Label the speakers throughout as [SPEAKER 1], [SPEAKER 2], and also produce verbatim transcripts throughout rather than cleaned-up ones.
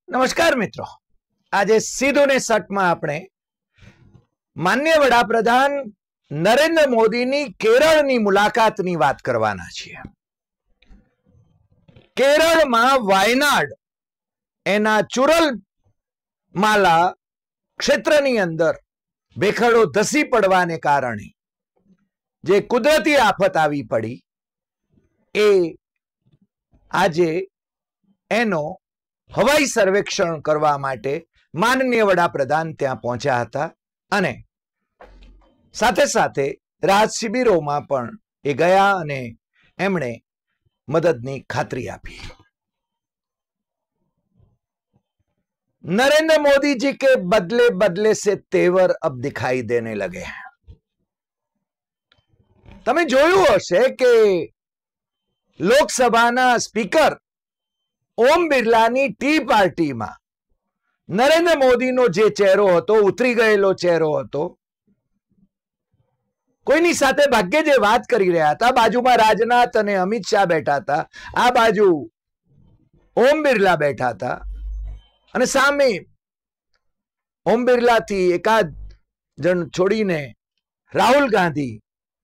[SPEAKER 1] નમસ્કાર મિત્રો, આજે સીધું ને સટમાં આપણે માન્ય વડાપ્રધાન નરેન્દ્ર મોદીની કેરળની મુલાકાતની વાત કરવાના છીએ. કેરળમાં વાયનાડ એના ચુરલમાલા ક્ષેત્રની અંદર ભેખડો ધસી પડવાને કારણે જે કુદરતી આફત આવી પડી એ આજે એનો હવાઈ સર્વેક્ષણ કરવા માટે માનનીય વડાપ્રધાન ત્યાં પહોંચ્યા હતા અને સાથે સાથે રાહત શિબિરોમાં પણ એ ગયા અને એમણે મદદની ખાતરી આપી. नरेंद्र मोदी जी के बदले बदले से तेवर अब दिखाई देने लगे हैं. તમે જોયું હશે કે લોકસભાના સ્પીકર ઓમ બિરલાની ટી પાર્ટીમાં નરેન્દ્ર મોદીનો જે ચહેરો હતો, ઉતરી ગયેલો ચહેરો હતો, કોઈની સાથે ભાગ્યે જે વાત કરી રહ્યા હતા, બાજુમાં રાજનાથ અને અમિત શાહ બેઠા હતા, આ બાજુ ઓમ બિરલા બેઠા હતા અને સામે ઓમ બિરલાથી એકાદ જણ છોડીને રાહુલ ગાંધી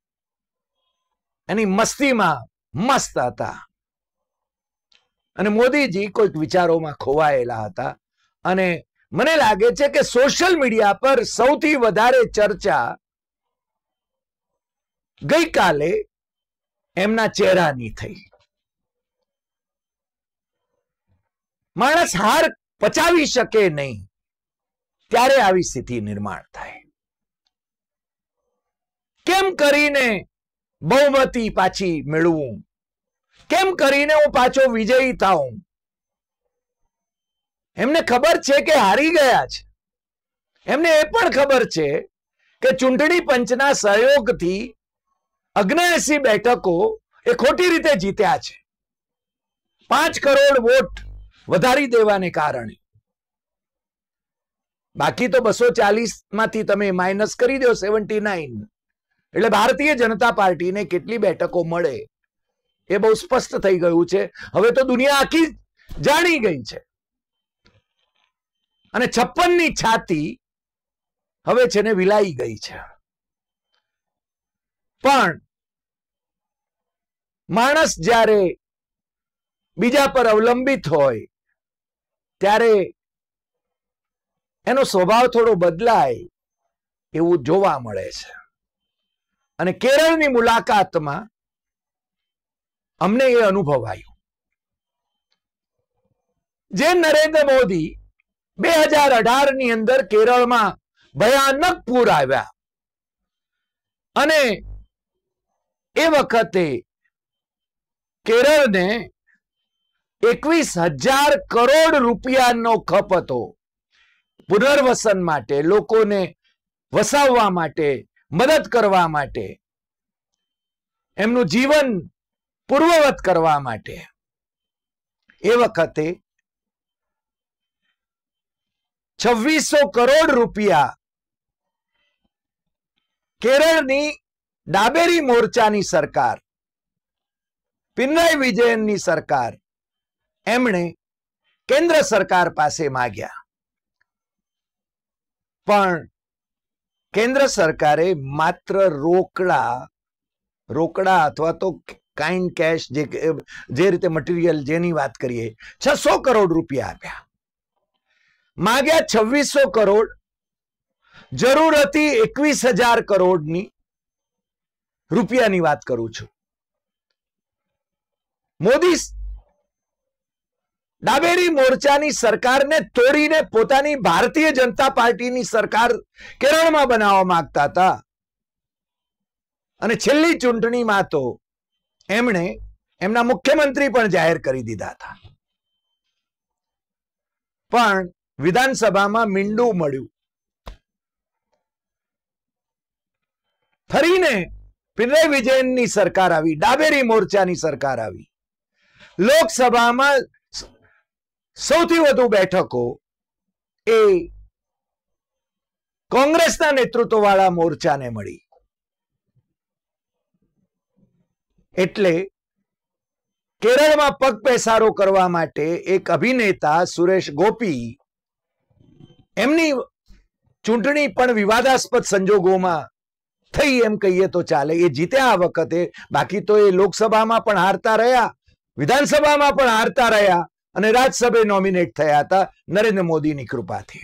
[SPEAKER 1] એની મસ્તીમાં મસ્ત હતા અને મોદીજી કોઈક વિચારોમાં ખોવાયેલા હતા. અને મને લાગે છે કે સોશિયલ મીડિયા પર સૌથી વધારે ચર્ચા ગઈકાલે એમના ચહેરાની થઈ. માણસ હાર પચાવી શકે નહીં ત્યારે આવી સ્થિતિ નિર્માણ થાય. કેમ કરીને બહુમતી પાછી મેળવું, કેમ કરીને હું પાછો વિજયી થાઉં? એમને ખબર છે કે હારી ગયા છે. એમને એ પણ ખબર છે કે ચૂંટણી પંચના સહયોગથી અગ્નેસી બેઠકો એ ખોટી રીતે જીત્યા છે. પાંચ કરોડ વોટ વધારી દેવાને કારણે. બાકી તો બસો ચાલીસ માંથી તમે માઇનસ કરી દો સેવન્ટી નાઇન, એટલે ભારતીય જનતા પાર્ટીને કેટલી બેઠકો મળે એ બહુ સ્પષ્ટ થઈ ગયું છે. હવે તો દુનિયા આખી જાણી ગઈ છે અને છપ્પન ની છાતી હવે છે ને વિલાઈ ગઈ છે. પણ માણસ જ્યારે બીજા પર અવલંબિત હોય ત્યારે એનો સ્વભાવ થોડો બદલાય એવું જોવા મળે છે. અને કેરળની મુલાકાતમાં અમને એ અનુભવાયું. જે નરેન્દ્ર મોદી બે હજાર અઢાર ની અંદર કેરળમાં ભયાનક પૂર આવ્યા અને એ વખતે કેરળને એકવીસ હજાર કરોડ રૂપિયાનો ખપ હતો પુનર્વસન માટે, લોકોને વસાવવા માટે, મદદ કરવા માટે, એમનું જીવન પૂર્વવત કરવા માટે. એ વખતે છવ્વીસો કરોડ રૂપિયા કેરળની ડાબેરી મોરચાની સરકાર, પિનરાઈ વિજયનની સરકાર, એમણે કેન્દ્ર સરકાર પાસે માંગ્યા. પણ કેન્દ્ર સરકારે માત્ર રોકડા રોકડા અથવા તો કાઇન્ડ કેશ, જે જે રીતે મટીરિયલ જેની વાત કરીએ, છસો કરોડ રૂપિયા આપ્યા. માંગ્યા છવ્વીસો કરોડ, જરૂર હતી એકવીસ હજાર કરોડની રૂપિયાની વાત કરું છું. મોદી ડાબેરી મોરચાની સરકારને તોડીને પોતાની ભારતીય જનતા પાર્ટીની સરકાર કેરળમાં બનાવવા માંગતા હતા. અને છેલ્લી ચૂંટણીમાં તો એમણે એમના મુખ્યમંત્રી પણ જાહેર કરી દીધા હતા. પણ વિધાનસભામાં મીંડું મળ્યું. ફરીને પિનરાઈ વિજયનની સરકાર આવી, ડાબેરી મોરચાની સરકાર આવી. લોકસભામાં સૌથી વધુ બેઠકો એ કોંગ્રેસના નેતૃત્વ વાળા મોરચાને મળી. એટલે કેરળમાં પગ પેસારો કરવા માટે એક અભિનેતા સુરેશ ગોપી એમની ચૂંટણી પણ વિવાદાસ્પદ સંજોગોમાં થઈ એમ કહીએ તો ચાલે. એ જીત્યા આ વખતે, બાકી તો એ લોકસભામાં પણ હારતા રહ્યા, વિધાનસભામાં પણ હારતા રહ્યા અને રાજ્યસભાએ નોમિનેટ થયા હતા નરેન્દ્ર મોદીની કૃપાથી.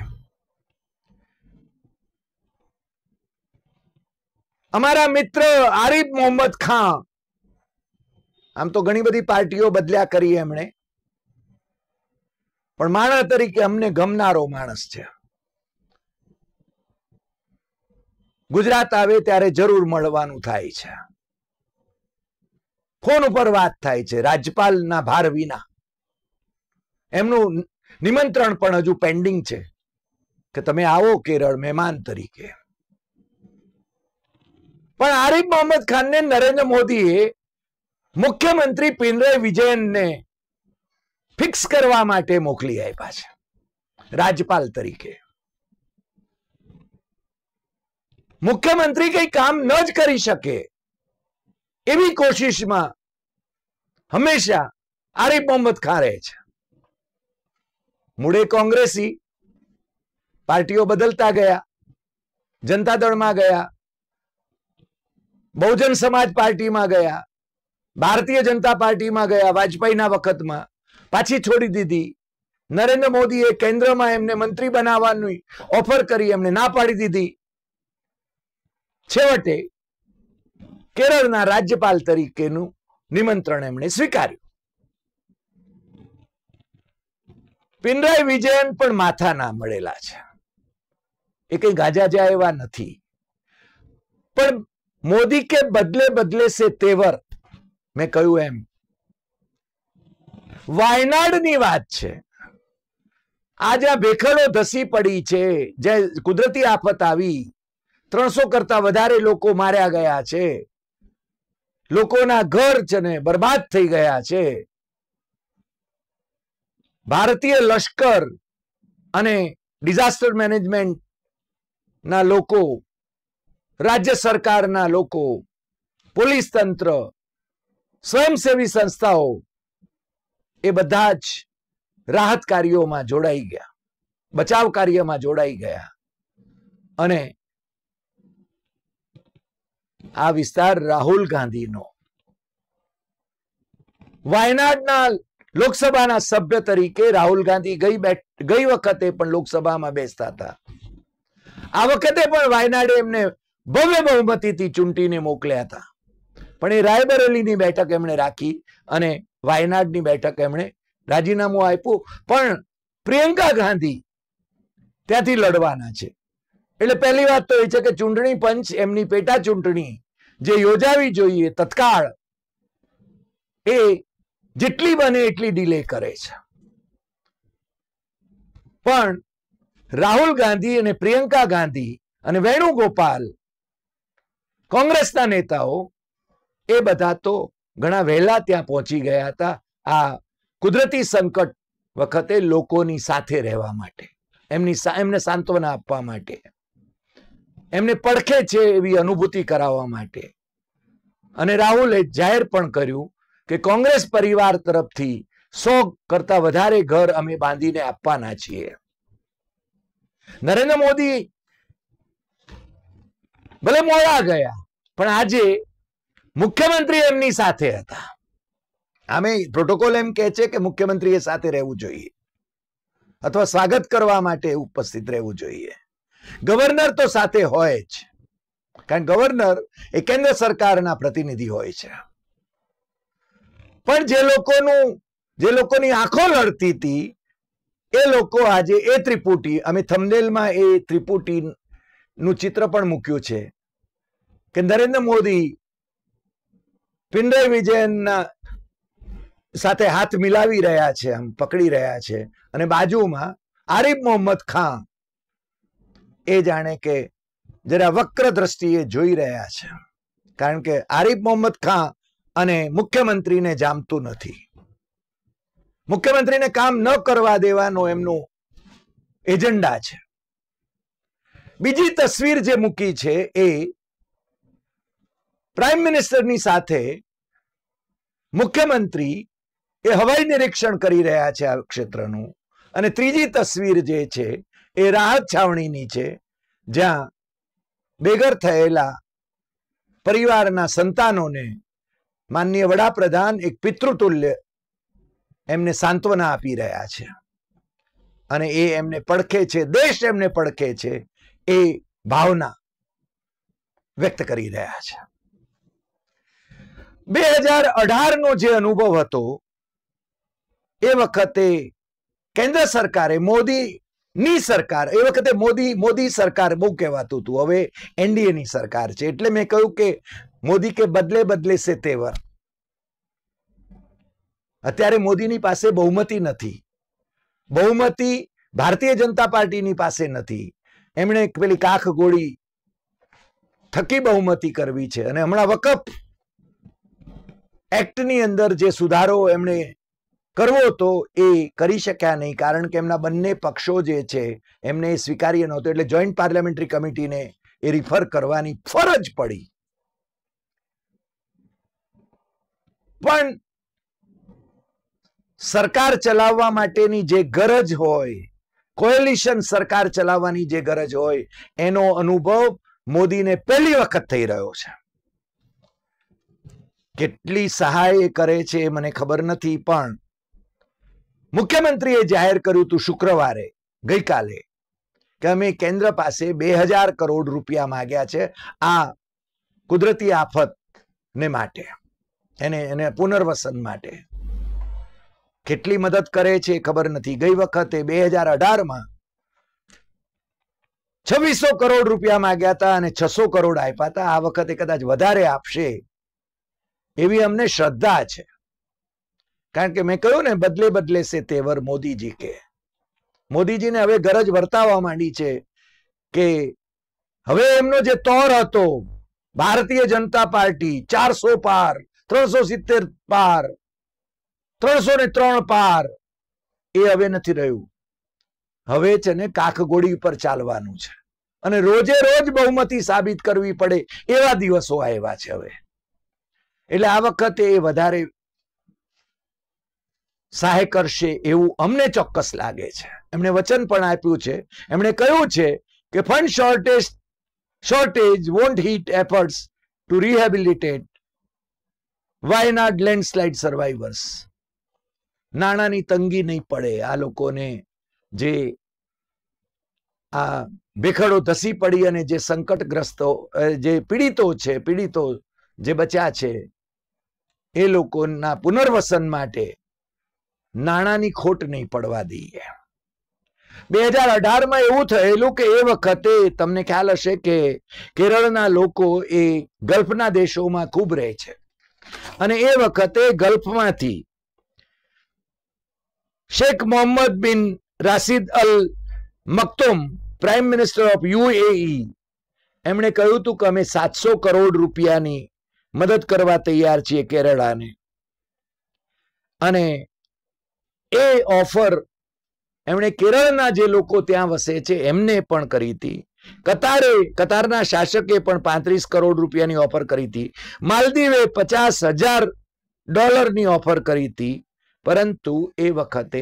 [SPEAKER 1] અમારા મિત્ર આરિફ મોહમ્મદ ખાન, આમ તો ઘણી બધી પાર્ટીઓ બદલ્યા કરી એમણે, પણ માણસ તરીકે અમને ગમનારો માણસ છે. ગુજરાત આવે ત્યારે જરૂર મળવાનું થાય છે, ફોન ઉપર વાત થાય છે, રાજ્યપાલના ભાર વિના. એમનું નિમંત્રણ પણ હજુ પેન્ડિંગ છે કે તમે આવો કેરળ મહેમાન તરીકે. પણ આરિફ મોહમ્મદ ખાનને નરેન્દ્ર મોદીએ મુખ્યમંત્રી પિનરાઈ વિજયનને ફિક્સ કરવા માટે મોકલી આપ્યા છે રાજ્યપાલ તરીકે. મુખ્યમંત્રી કઈ કામ ન જ કરી શકે એવી કોશિશમાં હંમેશા આરિફ મોહમ્મદ ખાન રહે છે. મૂળે કોંગ્રેસી, પાર્ટીઓ બદલતા ગયા, જનતા દળમાં ગયા, બહુજન સમાજ પાર્ટીમાં ગયા, ભારતીય જનતા પાર્ટીમાં ગયા વાજપેયીના વખતમાં, પાછી છોડી દીધી. નરેન્દ્ર મોદીએ કેન્દ્રમાં એમને મંત્રી બનાવવાની ઓફર કરી, એમને ના પાડી દીધી. છેવટે કેરળના રાજ્યપાલ તરીકેનું નિમંત્રણ એમણે સ્વીકાર્યું. પિનરાઈ વિજયન પણ માથા ના મળેલા છે, એ કઈ ગાજા જાય એવા નથી. પણ મોદી કે બદલે બદલે સે તેવર, મેં કહ્યું એમ વાયનાડની વાત છે. આ જ્યાં ભેખડો ધસી પડી છે, જે કુદરતી આફત આવી, ત્રણસો કરતા વધારે લોકો માર્યા ગયા છે, લોકોના ઘર છે ને બરબાદ થઈ ગયા છે. ભારતીય લશ્કર અને ડિઝાસ્ટર મેનેજમેન્ટ ના લોકો, રાજ્ય સરકારના લોકો, પોલીસ તંત્ર, સ્વયંસેવી સંસ્થાઓ એ બધા જ રાહત કાર્યોમાં જોડાઈ ગયા, બચાવ કાર્યમાં જોડાઈ ગયા. અને આ વિસ્તાર રાહુલ ગાંધીનો, વાયનાડના લોકસભાના સભ્ય તરીકે રાહુલ ગાંધી ગઈ ગઈ વખતે પણ લોકસભામાં બેસતા હતા. આ વખતે પણ વાયનાડે એમને ભવ્ય બહુમતીથી ચૂંટીને મોકલ્યા હતા, પણ એ રાયબરેલીની બેઠક એમણે રાખી અને વાયનાડની બેઠક એમણે રાજીનામું આપ્યું. પણ પ્રિયંકા ગાંધી ત્યાંથી લડવાના છે. એટલે પહેલી વાત તો એ છે કે ચૂંટણી પંચ એમની પેટા ચૂંટણી જે યોજાવી જોઈએ તત્કાળ, એ જેટલી બને એટલી ડિલે કરે છે. પણ રાહુલ ગાંધી અને પ્રિયંકા ગાંધી અને વેણુગોપાલ, કોંગ્રેસના નેતાઓ, એ બધા તો ઘણા વહેલા ત્યાં પહોંચી ગયા હતા આ કુદરતી સંકટ વખતે લોકોની સાથે રહેવા માટે, એમની એમને સાંત્વના આપવા માટે, એમને પડખે છે એવી અનુભૂતિ કરાવવા માટે. અને રાહુલે જાહેર પણ કર્યું કે કોંગ્રેસ પરિવાર તરફથી સો કરતા વધારે ઘર અમે બાંધીને આપવાના છીએ. નરેન્દ્ર મોદી ભલે મોડા ગયા, પણ આજે મુખ્યમંત્રી એમની સાથે હતા. આમે પ્રોટોકોલ એમ કહે છે કે મુખ્યમંત્રીએ સાથે રહેવું જોઈએ અથવા સ્વાગત કરવા માટે ઉપસ્થિત રહેવું જોઈએ. ગવર્નર તો સાથે હોય જ, કારણ ગવર્નર એ કેન્દ્ર સરકારના પ્રતિનિધિ હોય છે. પણ જે લોકોનું જે લોકોની આંખો લડતી હતી એ લોકો આજે એ ત્રિપુટી, અમે થંબનેલમાં એ ત્રિપુટી નું ચિત્ર પણ મૂક્યું છે કે નરેન્દ્ર મોદી પિનરાઈ વિજયનના સાથે હાથ મિલાવી રહ્યા છે, આમ પકડી રહ્યા છે, અને બાજુમાં આરિફ મોહમ્મદ ખાન એ જાણે કે જરા વક્ર દ્રષ્ટિએ જોઈ રહ્યા છે, કારણ કે આરિફ મોહમ્મદ ખાન અને મુખ્યમંત્રીને જામતું નથી. મુખ્યમંત્રીને કામ ન કરવા દેવાનો એમનો એજન્ડા છે. બીજી તસવીર જે મૂકી છે એ પ્રાઇમ મિનિસ્ટરની સાથે મુખ્યમંત્રી એ હવાઈ નિરીક્ષણ કરી રહ્યા છે આ ક્ષેત્રનું. અને ત્રીજી તસવીર જે છે એ રાહત છાવણીની છે, જ્યાં બેઘર થયેલા પરિવારના સંતાનોને માનનીય વડાપ્રધાન એક પિતૃતુલ્ય એમને સાંત્વના આપી રહ્યા છે. અને એ એમને પડખે છે, દેશ એમને પડખે છે, એ ભાવના વ્યક્ત કરી રહ્યા છે. બે હજાર અઢાર નો જે અનુભવ હતો એ વખતે કેન્દ્ર સરકારે, મોદી ની સરકાર, એ વખતે મોદી મોદી સરકાર બહુ કહેવાતું હતું, હવે એનડીએ ની સરકાર છે. એટલે મેં કહ્યું કે મોદી કે બદલે બદલે સે તેવર. અત્યારે મોદીની પાસે બહુમતી નથી. બહુમતી ભારતીય જનતા પાર્ટીની પાસે નથી. એમણે પેલી કાખ ગોળી થકી બહુમતી કરવી છે. અને હમણાં વકફ એક્ટની અંદર જે સુધારો એમણે કરવો હતો એ કરી શક્યા નહીં, કારણ કે એમના બંને પક્ષો જે છે એમને એ સ્વીકાર્ય નહોતો. એટલે જોઈન્ટ પાર્લામેન્ટરી કમિટીને એ રિફર કરવાની ફરજ પડી. પણ સરકાર ચલાવવા માટેની જે ગરજ હોય, કોએલિશન સરકાર ચલાવવાની જે ગરજ હોય, એનો અનુભવ મોદીને પહેલી વખત થઈ રહ્યો છે. કેટલી સહાય કરે છે એ મને ખબર નથી, પણ મુખ્યમંત્રીએ જાહેર કર્યું હતું શુક્રવારે, ગઈકાલે, કે અમે કેન્દ્ર પાસે બે હજાર કરોડ રૂપિયા માંગ્યા છે આ કુદરતી આફતને માટે, એને એને પુનર્વસન માટે. કેટલી મદદ કરે છે ખબર નથી. ગઈ વખતે બે હજાર અઢાર માં છવ્વીસો કરોડ રૂપિયા માંગ્યા હતા અને છસો કરોડ આપ્યા હતા. આ વખતે કદાચ વધારે આપશે એવી અમને શ્રદ્ધા છે, કારણ કે મેં કહ્યું ને, બદલે બદલે સે તેવર મોદીજી કે. મોદીજીને હવે ગરજ વર્તાવવા માંડી છે કે હવે એમનો જે તોર હતો, ભારતીય જનતા પાર્ટી ચારસો પાર, ત્રણસો સિત્તેર પાર, ત્રણસો ને ત્રણ પાર, એ હવે નથી રહ્યું. હવે છે ને કાખગોળી પર ચાલવાનું છે અને રોજે રોજ બહુમતી સાબિત કરવી પડે એવા દિવસો આવ્યા છે હવે. એટલે આ વખતે એ વધારે સહાય કરશે એવું અમને ચોક્કસ લાગે છે. એમણે વચન પણ આપ્યું છે. એમણે કહ્યું છે કે fund shortage shortage won't hit efforts to rehabilitate Wayanad landslide survivors. નાણાંની તંગી નહીં પડે આ લોકોને, જે આ ભેખડો ધસી પડી અને જે સંકટગ્રસ્તો, જે પીડિતો છે, પીડિતો જે બચ્યા છે, એ લોકોના પુનર્વસન માટે નાણાંની ખોટ નહીં પડવા દઈએ. બે હજાર અઢાર માં એવું થયેલું કે એ વખતે તમને ખ્યાલ હશે કે કેરળના લોકો એ ગલ્ફના દેશોમાં ખૂબ રહે છે અને એ વખતે ગલ્ફમાંથી Sheikh Mohammed bin Rashid Al Maktoum, prime minister of UAE, એમણે કહ્યું હતું કે અમે સાતસો કરોડ રૂપિયાની મદદ કરવા તૈયાર છીએ કેરળાને. અને એ ઓફર એમણે કેરળના જે લોકો ત્યાં વસે છે એમને પણ કરી હતી. કતારે કતારના શાસકે પણ પાંત્રીસ કરોડ રૂપિયાની ઓફર કરી હતી. માલદીવે પચાસ હજાર ડોલરની ઓફર કરી હતી. પરંતુ એ વખતે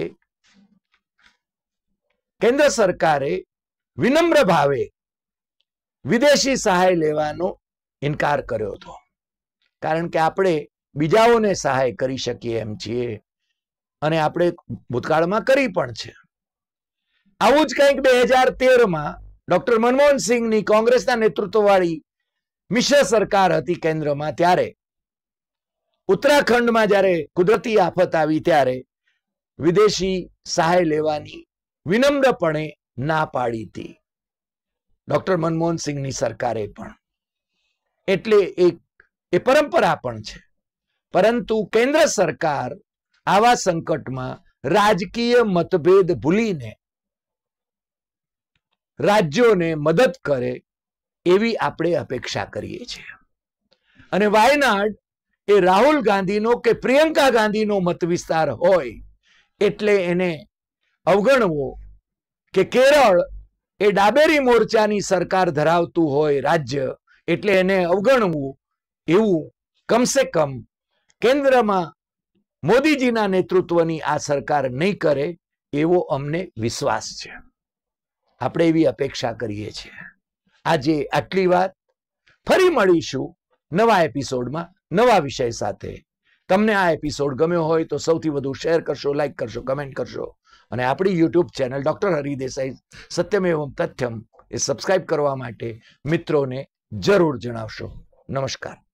[SPEAKER 1] કેન્દ્ર સરકારે વિનમ્ર ભાવે વિદેશી સહાય લેવાનો ઇનકાર કર્યો હતો, કારણ કે આપણે બીજાઓને સહાય કરી શકીએ એમ છીએ અને આપણે ભૂતકાળમાં કરી પણ છે. આવું જ કંઈક બે હજાર તેર માં ડોક્ટર મનમોહન સિંહની કોંગ્રેસના નેતૃત્વવાળી મિશ્ર સરકાર હતી કેન્દ્રમાં, ત્યારે ઉત્તરાખંડમાં જ્યારે કુદરતી આફત આવી ત્યારે વિદેશી સહાય લેવાની વિનમ્રપણે ના પાડી હતી ડોક્ટર મનમોહન સિંહની સરકારે પણ. એટલે એક એ પરંપરા પણ છે. પરંતુ કેન્દ્ર સરકાર આવા સંકટમાં રાજકીય મતભેદ ભૂલીને રાજ્યોને મદદ કરે એવી આપણે અપેક્ષા કરીએ છીએ. અને વાયનાડ એ રાહુલ ગાંધીનો કે પ્રિયંકા ગાંધીનો મત વિસ્તાર હોય એટલે એને અવગણવો, કે કેરળ એ ડાબેરી મોરચાની સરકાર ધરાવતું હોય રાજ્ય એટલે એને અવગણવું, એવું કમસે કમ કેન્દ્રમાં મોદીજીના નેતૃત્વની આ સરકાર નહીં કરે એવો અમને વિશ્વાસ છે. આપણે એવી અપેક્ષા કરીએ છીએ. આજે આટલી વાત. ફરી મળીશું નવા એપિસોડમાં નવા વિષય સાથે. તમને આ એપિસોડ ગમ્યો હોય તો સૌથી વધુ શેર કરશો, લાઈક કરશો, કમેન્ટ કરશો અને આપણી YouTube channel doctor Hari Desai Satyamevam Tathyam એ સબસ્ક્રાઇબ કરવા માટે મિત્રોને જરૂર જણાવશો. નમસ્કાર.